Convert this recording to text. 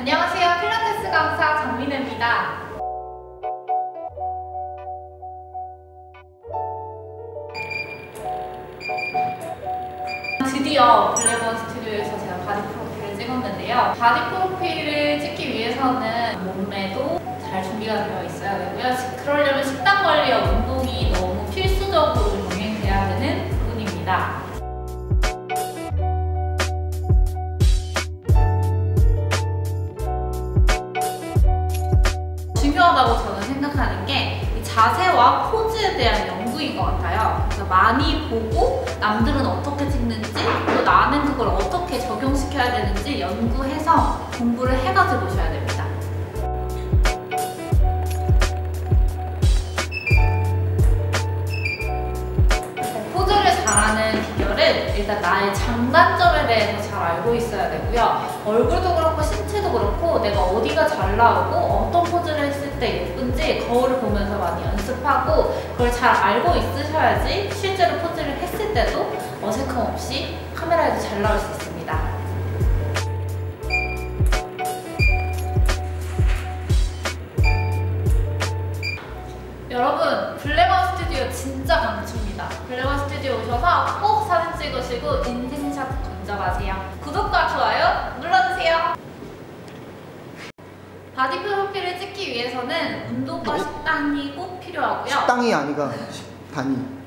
안녕하세요. 필라테스 강사 정민우입니다. 드디어 블랙원 스튜디오에서 제가 바디 프로필을 찍었는데요. 바디 프로필을 찍기 위해서는 몸매도 잘 준비가 되어 있어야 되고요. 그러려면 식단 관리와 운동이 너무 필수적으로 병행돼야 되는 부분입니다. 중요하다고 저는 생각하는 게 이 자세와 포즈에 대한 연구인 것 같아요. 그래서 많이 보고 남들은 어떻게 찍는지 또 나는 그걸 어떻게 적용시켜야 되는지 연구해서 공부를 해가지고 오셔야 됩니다. 포즈를 잘하는 비결은 일단 나의 장단점에 대해서 잘 알고 있어야 되고요. 얼굴도 그렇고 신체도 그렇고 내가 어디가 잘 나오고 어떤 포즈를 했을 때 예쁜지 거울을 보면서 많이 연습하고 그걸 잘 알고 있으셔야지 실제로 포즈를 했을 때도 어색함 없이 카메라에도 잘 나올 수 있습니다. 여러분, 블랙원 스튜디오 진짜 강추입니다. 블랙원 스튜디오 오셔서 꼭 사진 찍으시고 인생샷 건져가세요. 구독과 좋아요 눌러주세요. 바디 프로필을 찍기 위해서는 운동과 식단이 꼭 필요하고요. 식당이 아니라 식단이.